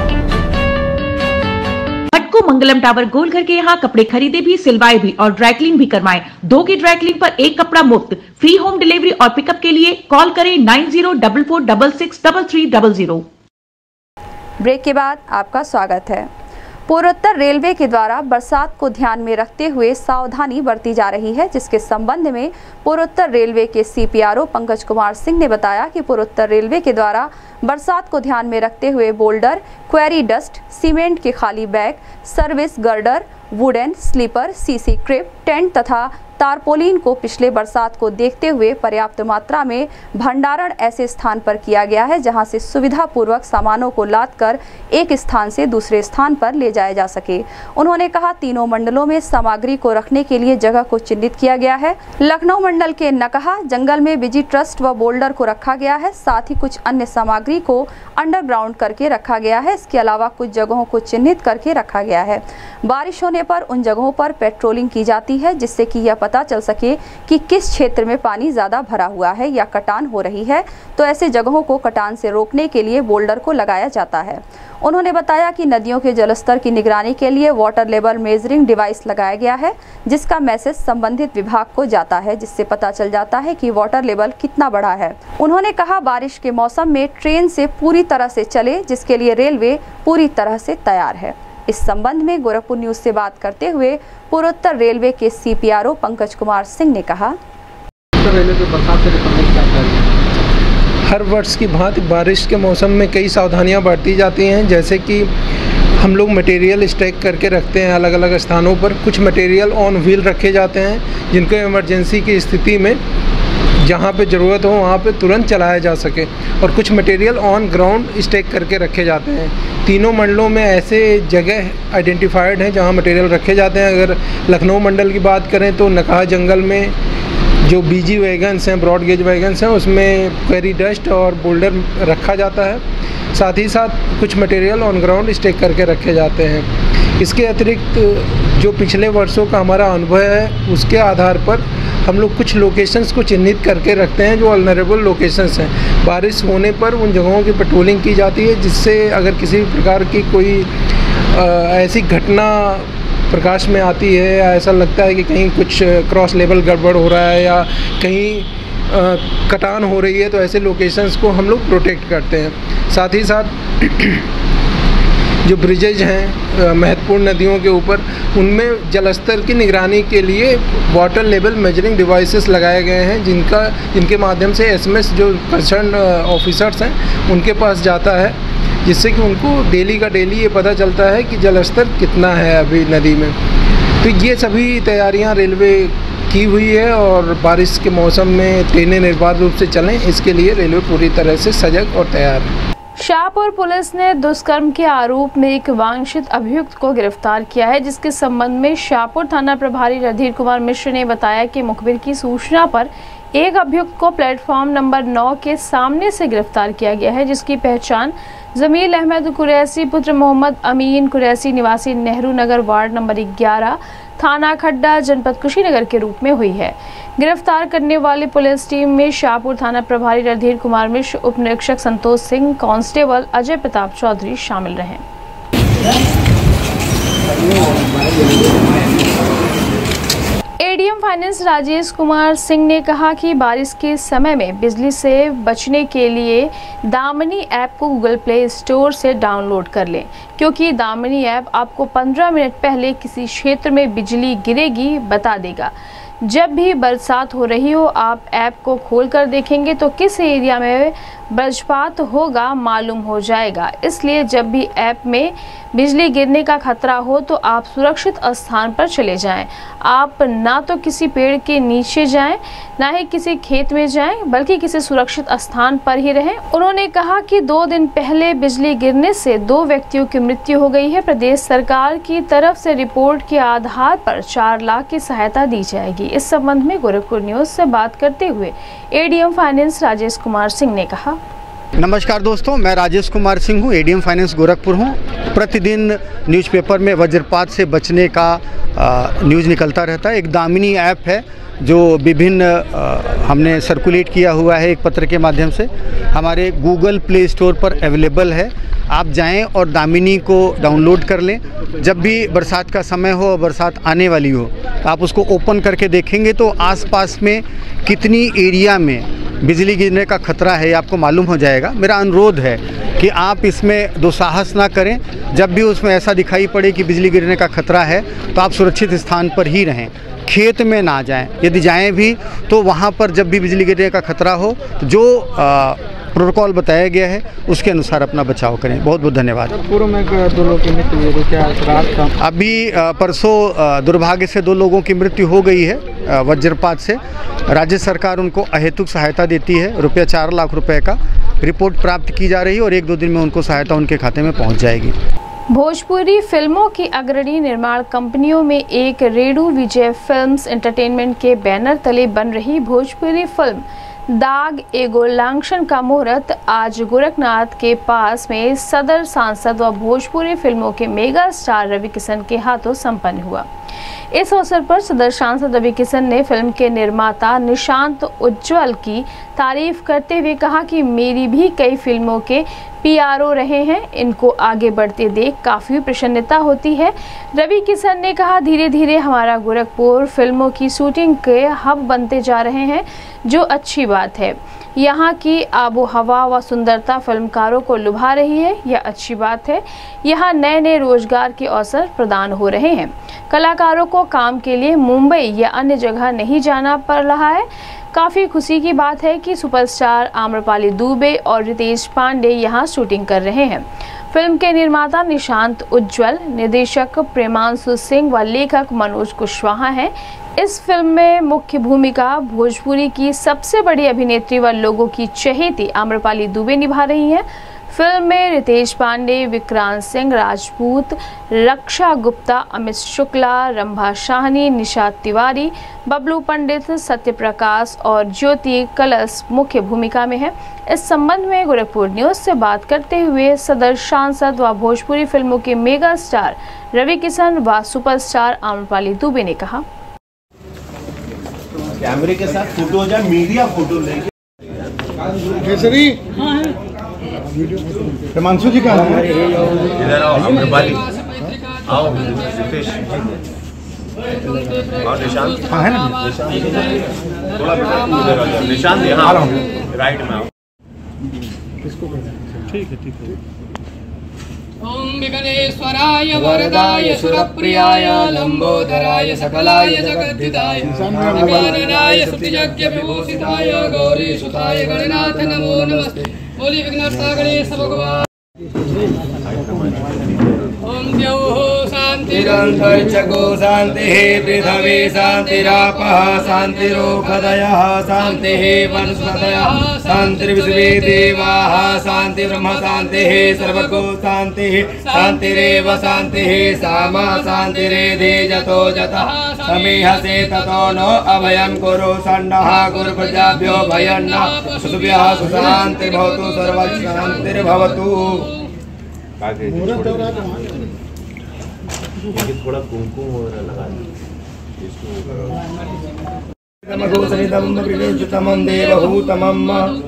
मटको मंगलम टावर गोलघर के यहाँ कपड़े खरीदे भी, सिलवाए भी और ड्राईक्लिंग भी करवाएं। 2 की ड्राईक्लिंग पर 1 कपड़ा मुफ्त। फ्री होम डिलीवरी और पिकअप के लिए कॉल करें 9044663300। ब्रेक के बाद आपका स्वागत है। पूर्वोत्तर रेलवे के द्वारा बरसात को ध्यान में रखते हुए सावधानी बरती जा रही है, जिसके संबंध में पूर्वोत्तर रेलवे के सीपीआरओ पंकज कुमार सिंह ने बताया कि पूर्वोत्तर रेलवे के द्वारा बरसात को ध्यान में रखते हुए बोल्डर, क्वेरी डस्ट, सीमेंट के खाली bag, service girder, wooden sleeper, CC क्रिप, टेंट तथा तारपोलिन को पिछले बरसात को देखते हुए पर्याप्त मात्रा में भंडारण ऐसे स्थान पर किया गया है जहां से सुविधा पूर्वक सामानों को लादकर एक स्थान से दूसरे स्थान पर ले जाया जा सके। उन्होंने कहा, तीनों मंडलों में सामग्री को रखने के लिए जगह को चिन्हित किया गया है। लखनऊ मंडल के नकहा जंगल में बिजी ट्रस्ट व बोल्डर को रखा गया है, साथ ही कुछ अन्य सामग्री को अंडरग्राउंड करके रखा गया है। इसके अलावा कुछ जगहों को चिन्हित करके रखा गया है। बारिश होने पर उन जगहों पर पेट्रोलिंग की जाती है जिससे कि यह पता चल सके कि किस क्षेत्र में पानी ज्यादा भरा हुआ है या कटान हो रही है, तो ऐसे जगहों को कटान से रोकने के लिए बोल्डर को लगाया जाता है। उन्होंने बताया कि नदियों के जलस्तर की निगरानी के लिए वाटर लेवल मेजरिंग डिवाइस लगाया गया है, जिसका मैसेज संबंधित विभाग को जाता है, जिससे पता चल जाता है कि वाटर लेवल कितना बढ़ा है। उन्होंने कहा, बारिश के मौसम में ट्रेन से पूरी तरह से चले, जिसके लिए रेलवे पूरी तरह से तैयार है। इस संबंध में गोरखपुर न्यूज से बात करते हुए पूर्वोत्तर रेलवे के सीपीआरओ पंकज कुमार सिंह ने कहा, हर वर्ष की भांति बारिश के मौसम में कई सावधानियां बरती जाती हैं, जैसे कि हम लोग मटेरियल स्टैक करके रखते हैं अलग अलग स्थानों पर। कुछ मटेरियल ऑन व्हील रखे जाते हैं जिनको इमरजेंसी की स्थिति में जहाँ पे ज़रूरत हो वहाँ पे तुरंत चलाया जा सके, और कुछ मटेरियल ऑन ग्राउंड स्टैक करके रखे जाते हैं। तीनों मंडलों में ऐसे जगह आइडेंटिफाइड हैं जहाँ मटेरियल रखे जाते हैं। अगर लखनऊ मंडल की बात करें तो नकाह जंगल में जो बीजी वैगन्स हैं, ब्रॉड गेज वैगन्स हैं, उसमें क्वेरी डस्ट और बोल्डर रखा जाता है। साथ ही साथ कुछ मटेरियल ऑन ग्राउंड स्टैक करके रखे जाते हैं। इसके अतिरिक्त जो पिछले वर्षों का हमारा अनुभव है उसके आधार पर हम लोग कुछ लोकेशंस को चिन्हित करके रखते हैं जो वल्नरेबल लोकेशंस हैं। बारिश होने पर उन जगहों की पेट्रोलिंग की जाती है जिससे अगर किसी प्रकार की कोई ऐसी घटना प्रकाश में आती है या ऐसा लगता है कि कहीं कुछ क्रॉस लेवल गड़बड़ हो रहा है या कहीं कटान हो रही है, तो ऐसे लोकेशंस को हम लोग प्रोटेक्ट करते हैं। साथ ही साथ जो ब्रिजेज हैं महत्वपूर्ण नदियों के ऊपर, उनमें जलस्तर की निगरानी के लिए वाटर लेवल मेजरिंग डिवाइसेस लगाए गए हैं जिनके माध्यम से एसएमएस जो कंसर्न ऑफिसर्स हैं उनके पास जाता है, जिससे कि उनको डेली का डेली ये पता चलता है कि जलस्तर कितना है अभी नदी में। तो ये सभी तैयारियां रेलवे की हुई है और बारिश के मौसम में ट्रेनें निर्बाध रूप से चलें, इसके लिए रेलवे पूरी तरह से सजग और तैयार है। शाहपुर पुलिस ने दुष्कर्म के आरोप में एक वांछित अभियुक्त को गिरफ्तार किया है, जिसके संबंध में शाहपुर थाना प्रभारी रणधीर कुमार मिश्र ने बताया कि मुखबिर की सूचना पर एक अभियुक्त को प्लेटफॉर्म नंबर 9 के सामने से गिरफ्तार किया गया है, जिसकी पहचान जमील अहमद कुरैशी पुत्र मोहम्मद अमीन कुरैशी निवासी नेहरू नगर वार्ड नंबर 11 थाना खड्डा जनपद कुशीनगर के रूप में हुई है। गिरफ्तार करने वाली पुलिस टीम में शाहपुर थाना प्रभारी रणधीर कुमार मिश्र, उप निरीक्षक संतोष सिंह, कांस्टेबल अजय प्रताप चौधरी शामिल रहे। एडीएम फाइनेंस राजेश कुमार सिंह ने कहा कि बारिश के समय में बिजली से बचने के लिए दामिनी ऐप को गूगल प्ले स्टोर से डाउनलोड कर लें, क्योंकि दामिनी ऐप आपको 15 मिनट पहले किसी क्षेत्र में बिजली गिरेगी बता देगा। जब भी बरसात हो रही हो आप ऐप को खोलकर देखेंगे तो किस एरिया में वज्रपात होगा मालूम हो जाएगा। इसलिए जब भी ऐप में बिजली गिरने का खतरा हो तो आप सुरक्षित स्थान पर चले जाएं। आप ना तो किसी पेड़ के नीचे जाएं, ना ही किसी खेत में जाएं, बल्कि किसी सुरक्षित स्थान पर ही रहें। उन्होंने कहा कि 2 दिन पहले बिजली गिरने से 2 व्यक्तियों की मृत्यु हो गई है। प्रदेश सरकार की तरफ से रिपोर्ट के आधार पर 4 लाख की सहायता दी जाएगी। इस संबंध में गोरखपुर न्यूज से बात करते हुए एडीएम फाइनेंस राजेश कुमार सिंह ने कहा। नमस्कार दोस्तों, मैं राजेश कुमार सिंह हूँ, एडीएम फाइनेंस गोरखपुर हूँ। प्रतिदिन न्यूज़पेपर में वज्रपात से बचने का न्यूज़ निकलता रहता है। एक दामिनी ऐप है जो विभिन्न हमने सर्कुलेट किया हुआ है एक पत्र के माध्यम से, हमारे गूगल प्ले स्टोर पर अवेलेबल है। आप जाएं और दामिनी को डाउनलोड कर लें। जब भी बरसात का समय हो और बरसात आने वाली हो आप उसको ओपन करके देखेंगे तो आसपास में कितनी एरिया में बिजली गिरने का खतरा है आपको मालूम हो जाएगा। मेरा अनुरोध है कि आप इसमें दुस्साहस ना करें। जब भी उसमें ऐसा दिखाई पड़े कि बिजली गिरने का खतरा है तो आप सुरक्षित स्थान पर ही रहें, खेत में ना जाएं। यदि जाएं भी तो वहाँ पर जब भी बिजली गिरने का खतरा हो तो जो प्रोटोकॉल बताया गया है उसके अनुसार अपना बचाव करें। बहुत बहुत धन्यवाद। पूर्व में 2 लोगों की मृत्यु हुई, क्या रात का? अभी परसों दुर्भाग्य से 2 लोगों की मृत्यु हो गई है वज्रपात से। राज्य सरकार उनको अहेतुक सहायता देती है, रुपया 4 लाख रुपए का। रिपोर्ट प्राप्त की जा रही है और 1-2 दिन में उनको सहायता उनके खाते में पहुंच जाएगी। भोजपुरी फिल्मों की अग्रणी निर्माण कंपनियों में एक रेणु विजय फिल्म्स एंटरटेनमेंट के बैनर तले बन रही भोजपुरी फिल्म दाग एगो लांछन का मुहूर्त आज गोरखनाथ के पास में सदर सांसद व भोजपुरी फिल्मों के मेगा स्टार रवि किशन के हाथों संपन्न हुआ। इस अवसर पर सदर सांसद रवि किशन ने फिल्म के निर्माता निशांत उज्ज्वल की तारीफ करते हुए कहा कि मेरी भी कई फिल्मों के पीआरओ रहे हैं, इनको आगे बढ़ते देख काफ़ी प्रसन्नता होती है। रवि किशन ने कहा धीरे धीरे हमारा गोरखपुर फिल्मों की शूटिंग के हब बनते जा रहे हैं, जो अच्छी बात है। यहाँ की आबो हवा व सुंदरता फिल्मकारों को लुभा रही है, यह अच्छी बात है। यहाँ नए नए रोजगार के अवसर प्रदान हो रहे हैं। कलाकारों को काम के लिए मुंबई या अन्य जगह नहीं जाना पड़ रहा है। काफ़ी खुशी की बात है कि सुपरस्टार आम्रपाली दुबे और रितेश पांडे यहाँ शूटिंग कर रहे हैं। फिल्म के निर्माता निशांत उज्ज्वल, निर्देशक प्रेमांशु सिंह व लेखक मनोज कुशवाहा हैं। इस फिल्म में मुख्य भूमिका भोजपुरी की सबसे बड़ी अभिनेत्री व लोगों की चहेती आम्रपाली दुबे निभा रही हैं। फिल्म में रितेश पांडे, विक्रांत सिंह राजपूत, रक्षा गुप्ता, अमित शुक्ला, रंभा शाहनी, निशा तिवारी, बबलू पंडित, सत्यप्रकाश और ज्योति कलश मुख्य भूमिका में है। इस संबंध में गोरखपुर न्यूज से बात करते हुए सदर सांसद व भोजपुरी फिल्मों के मेगा स्टार रवि किशन व सुपरस्टार आम्रपाली दुबे ने कहा, कैमरे के साथ फोटो हो जाए, मीडिया फोटो लेंगे। हिमांशु जी कहाँ हैं? इधर आओ, आम्रपाली आओ, रितेश और निशांत हाँ है ना? थोड़ा बेटा निशांत यहाँ राइट में आओ। ठीक है। ओम विघ्नेश्वराय वरदाय सुरप्रियाय लंबोदराय सकलाय जगद्धिताय अज्ञाननाय सत्ययज्ञ विभूषिताय गौरी सुताय गणनाथ नमो नमस्ते। बोली विघ्नहर्ता गणेश भगवान। ओम द्यौः शान्तिरन्तरिक्षगो शान्तिः पृथिवी शान्तिरापः शान्तिरोषधयः शान्तिः वनस्पतयः शान्तिर्विश्वे देवाः शान्ति ब्रह्म शान्तिः सर्वगो शान्तिः शान्तिरेव शान्तिः सामा शान्तिरेधि जतो जतः समीहसे ततो नो अभयं कुरु षण्डः गुरुप्रजाभ्यो भयन्नः सुभ्यः सुशान्तिर्भवतु सर्वशान्तिर्भवतु। थोड़ा कुमकुम वगैरह लगा दीजिए। देवभूतमं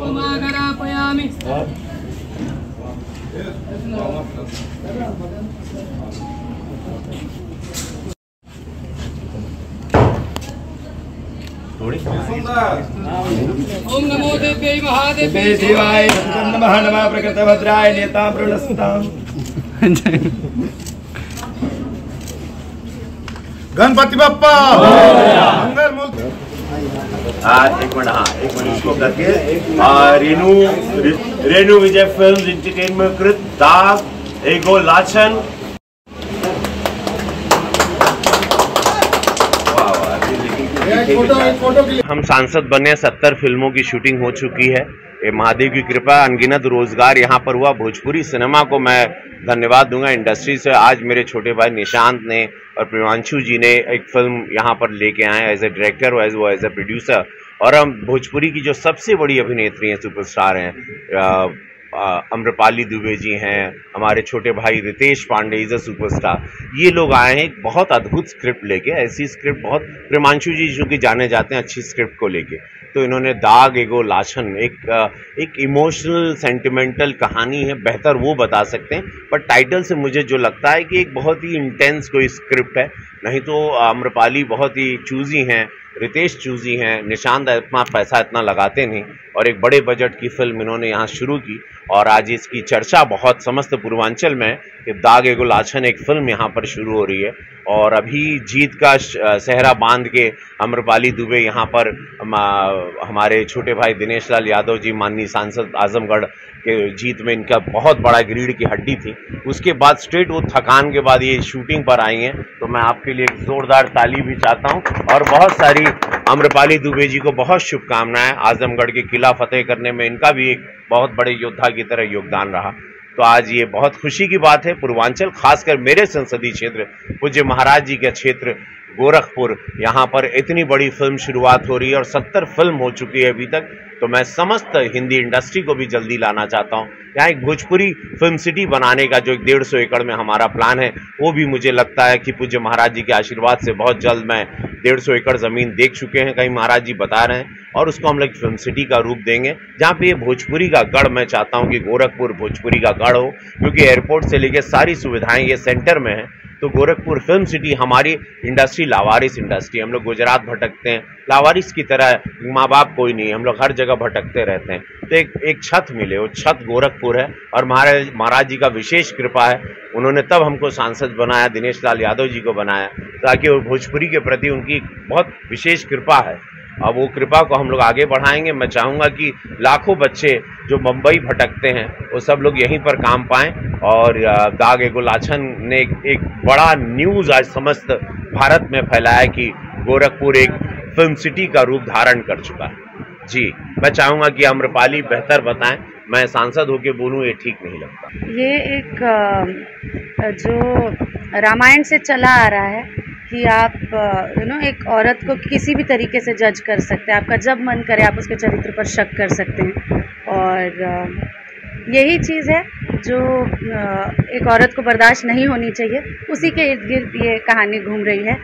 ओम नमो देव्यै महादेव्यै शिवाय नमः नमः प्रकृतभद्राय नेतां प्रणस्ताम्। गणपति बप्पा मंगल मूर्ति। एक मिनट इसको करके रेणु विजय फिल्म एंटरटेनमेंट कृत दाग एगो लाछन। हम सांसद बने, 70 फिल्मों की शूटिंग हो चुकी है। ये महादेव की कृपा, अनगिनत रोजगार यहाँ पर हुआ। भोजपुरी सिनेमा को मैं धन्यवाद दूंगा इंडस्ट्री से। आज मेरे छोटे भाई निशांत ने और प्रेमांशु जी ने एक फिल्म यहाँ पर लेके आए एज ए डायरेक्टर और एज ए प्रोड्यूसर। और हम भोजपुरी की जो सबसे बड़ी अभिनेत्री हैं, सुपरस्टार हैं, आम्रपाली दुबे जी हैं, हमारे छोटे भाई Ritesh Pandey is a superstar. ये लोग आए हैं एक बहुत अद्भुत स्क्रिप्ट लेके। ऐसी स्क्रिप्ट बहुत, प्रेमांशु जी जो कि जाने जाते हैं अच्छी स्क्रिप्ट को लेके, तो इन्होंने दाग एगो लाछन एक इमोशनल सेंटिमेंटल कहानी है, बेहतर वो बता सकते हैं। पर टाइटल से मुझे जो लगता है कि एक बहुत ही इंटेंस कोई स्क्रिप्ट है। नहीं तो आम्रपाली बहुत ही चूजी हैं, रितेश चूजी हैं, निशांत इतना पैसा इतना लगाते नहीं, और एक बड़े बजट की फिल्म इन्होंने यहाँ शुरू की। और आज इसकी चर्चा बहुत समस्त पूर्वांचल में कि दाग एगो लाछन एक फिल्म यहाँ पर शुरू हो रही है। और अभी जीत का सहरा बांध के आम्रपाली दुबे यहाँ पर हमारे छोटे भाई दिनेश लाल यादव जी, माननीय सांसद आजमगढ़ के जीत में इनका बहुत बड़ा रीढ़ की हड्डी थी। उसके बाद स्ट्रेट वो थकान के बाद ये शूटिंग पर आई हैं, तो मैं आपके लिए एक जोरदार ताली भी चाहता हूँ। और बहुत सारी आम्रपाली दुबे जी को बहुत शुभकामनाएं। आजमगढ़ के किला फतेह करने में इनका भी एक बहुत बड़े योद्धा की तरह योगदान रहा। तो आज ये बहुत खुशी की बात है। पूर्वांचल, खासकर मेरे संसदीय क्षेत्र पूज्य महाराज जी के क्षेत्र गोरखपुर, यहाँ पर इतनी बड़ी फिल्म शुरुआत हो रही है और 70 फिल्म हो चुकी है अभी तक। तो मैं समस्त हिंदी इंडस्ट्री को भी जल्दी लाना चाहता हूँ। यहाँ एक भोजपुरी फिल्म सिटी बनाने का जो 150 एकड़ में हमारा प्लान है, वो भी मुझे लगता है कि पूज्य महाराज जी के आशीर्वाद से बहुत जल्द मैं 150 एकड़ ज़मीन देख चुके हैं, कहीं महाराज जी बता रहे हैं, और उसको हम लोग फिल्म सिटी का रूप देंगे, जहाँ पे ये भोजपुरी का गढ़, मैं चाहता हूँ कि गोरखपुर भोजपुरी का गढ़ हो, क्योंकि एयरपोर्ट से लेकर सारी सुविधाएं ये सेंटर में है। तो गोरखपुर फिल्म सिटी, हमारी इंडस्ट्री लावारिस इंडस्ट्री, हम लोग गुजरात भटकते हैं, लावारिस की तरह माँ बाप कोई नहीं, हम लोग हर जगह भटकते रहते हैं। तो एक छत मिले, वो छत गोरखपुर है। और महाराज जी का विशेष कृपा है, उन्होंने तब हमको सांसद बनाया, दिनेश लाल यादव जी को बनाया, ताकि वो भोजपुरी के प्रति उनकी बहुत विशेष कृपा है। और वो कृपा को हम लोग आगे बढ़ाएंगे। मैं चाहूँगा कि लाखों बच्चे जो मुंबई भटकते हैं वो सब लोग यहीं पर काम पाएं। और दाग ए गुलाछन ने एक बड़ा न्यूज़ आज समस्त भारत में फैलाया कि गोरखपुर एक फिल्म सिटी का रूप धारण कर चुका है। जी, मैं चाहूँगा कि आम्रपाली बेहतर बताएं, मैं सांसद होके बोलूँ ये ठीक नहीं लगता। ये एक जो रामायण से चला आ रहा है कि आप एक औरत को किसी भी तरीके से जज कर सकते हैं, आपका जब मन करे आप उसके चरित्र पर शक कर सकते हैं। और यही चीज़ है जो एक औरत को बर्दाश्त नहीं होनी चाहिए, उसी के इर्द गिर्द ये कहानी घूम रही है।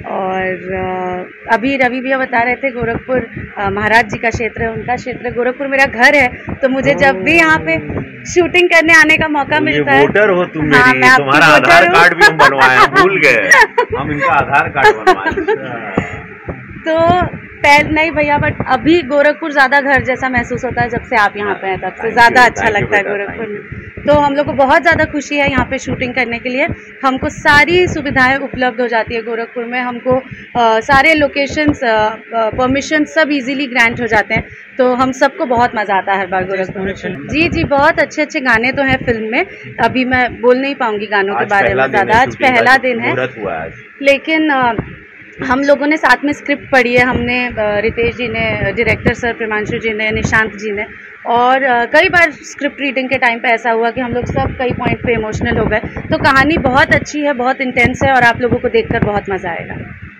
और अभी रवि भैया बता रहे थे गोरखपुर महाराज जी का क्षेत्र है, उनका क्षेत्र है, गोरखपुर मेरा घर है, तो मुझे जब भी यहाँ पे शूटिंग करने आने का मौका मिलता है। वोटर हो तुम मेरी, तुम्हारा आधार कार्ड भी हम बनवाए, भूल गए हम इनका आधार कार्ड बनवाए। तो नहीं भैया, बट अभी गोरखपुर ज़्यादा घर जैसा महसूस होता है जब से आप यहाँ पे हैं, तब से ज़्यादा अच्छा लगता है गोरखपुर में। तो हम लोग को बहुत ज़्यादा खुशी है यहाँ पे शूटिंग करने के लिए। हमको सारी सुविधाएं उपलब्ध हो जाती है गोरखपुर में, हमको सारे लोकेशंस परमिशन सब इजीली ग्रांट हो जाते हैं, तो हम सबको बहुत मज़ा आता है हर बार गोरखपुर में। जी जी, बहुत अच्छे अच्छे गाने तो हैं फिल्म में, अभी मैं बोल नहीं पाऊँगी गानों के बारे में ज़्यादा। आज पहला दिन है, लेकिन हम लोगों ने साथ में स्क्रिप्ट पढ़ी है, हमने रितेश जी ने, डायरेक्टर सर प्रेमांशु जी ने, निशांत जी ने, और कई बार स्क्रिप्ट रीडिंग के टाइम पे ऐसा हुआ कि हम लोग सब कई पॉइंट पे इमोशनल हो गए। तो कहानी बहुत अच्छी है, बहुत इंटेंस है और आप लोगों को देखकर बहुत मज़ा आएगा।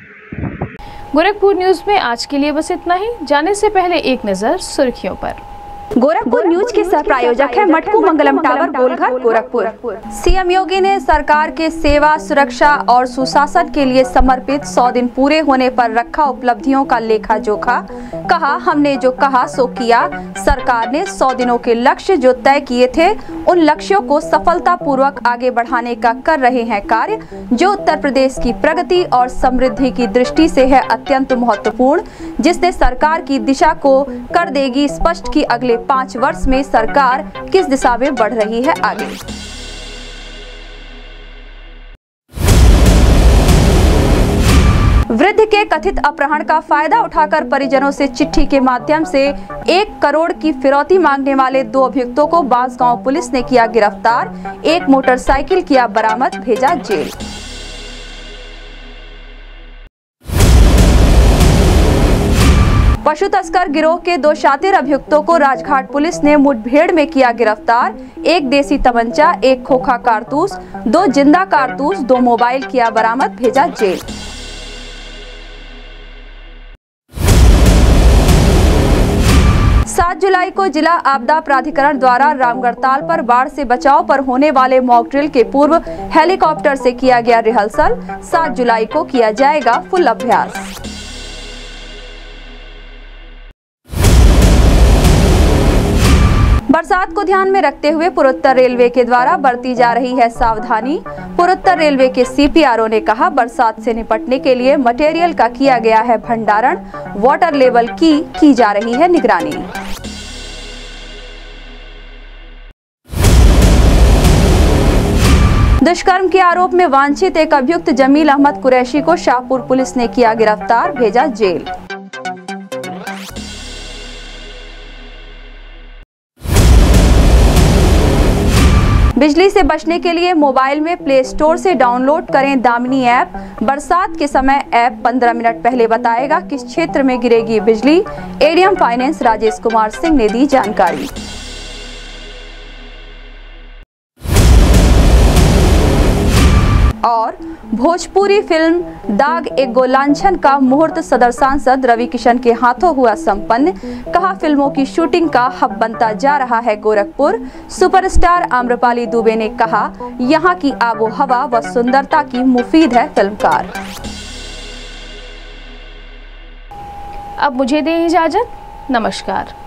गोरखपुर न्यूज़ में आज के लिए बस इतना ही। जाने से पहले एक नज़र सुर्खियों पर। गोरखपुर न्यूज के सह प्रायोजक है मटकू मंगलम टावर गोलघर गोरखपुर। सीएम योगी ने सरकार के सेवा, सुरक्षा और सुशासन के लिए समर्पित 100 दिन पूरे होने पर रखा उपलब्धियों का लेखा जोखा। कहा, हमने जो कहा सो किया। सरकार ने 100 दिनों के लक्ष्य जो तय किए थे उन लक्ष्यों को सफलता पूर्वक आगे बढ़ाने का कर रहे हैं कार्य, जो उत्तर प्रदेश की प्रगति और समृद्धि की दृष्टि से है अत्यंत महत्वपूर्ण, जिसने सरकार की दिशा को कर देगी स्पष्ट कि अगले 5 वर्ष में सरकार किस दिशा में बढ़ रही है आगे। वृद्ध के कथित अपहरण का फायदा उठाकर परिजनों से चिट्ठी के माध्यम से 1 करोड़ की फिरौती मांगने वाले 2 अभियुक्तों को बांसगांव पुलिस ने किया गिरफ्तार। 1 मोटरसाइकिल किया बरामद, भेजा जेल। पशु तस्कर गिरोह के 2 शातिर अभियुक्तों को राजघाट पुलिस ने मुठभेड़ में किया गिरफ्तार। 1 देसी तमंचा, 1 खोखा कारतूस, 2 जिंदा कारतूस, 2 मोबाइल किया बरामद, भेजा जेल। जुलाई को जिला आपदा प्राधिकरण द्वारा रामगढ़ताल पर बाढ़ से बचाव पर होने वाले मॉक ड्रिल के पूर्व हेलीकॉप्टर से किया गया रिहर्सल। 7 जुलाई को किया जाएगा फुल अभ्यास। बरसात को ध्यान में रखते हुए पूर्वोत्तर रेलवे के द्वारा बरती जा रही है सावधानी। पूर्वोत्तर रेलवे के CPRO ने कहा, बरसात से निपटने के लिए मटेरियल का किया गया है भंडारण, वाटर लेवल की जा रही है निगरानी। दुष्कर्म के आरोप में वांछित एक अभियुक्त जमील अहमद कुरैशी को शाहपुर पुलिस ने किया गिरफ्तार, भेजा जेल। बिजली से बचने के लिए मोबाइल में प्ले स्टोर से डाउनलोड करें दामिनी ऐप। बरसात के समय ऐप 15 मिनट पहले बताएगा किस क्षेत्र में गिरेगी बिजली। एडीएम फाइनेंस राजेश कुमार सिंह ने दी जानकारी। और भोजपुरी फिल्म दाग ए गोलांछन का मुहूर्त सदर सांसद रवि किशन के हाथों हुआ संपन्न। कहा, फिल्मों की शूटिंग का हब बनता जा रहा है गोरखपुर। सुपरस्टार आम्रपाली दुबे ने कहा, यहाँ की आबो हवा व सुंदरता की मुफीद है फिल्मकार। अब मुझे दें इजाजत, नमस्कार।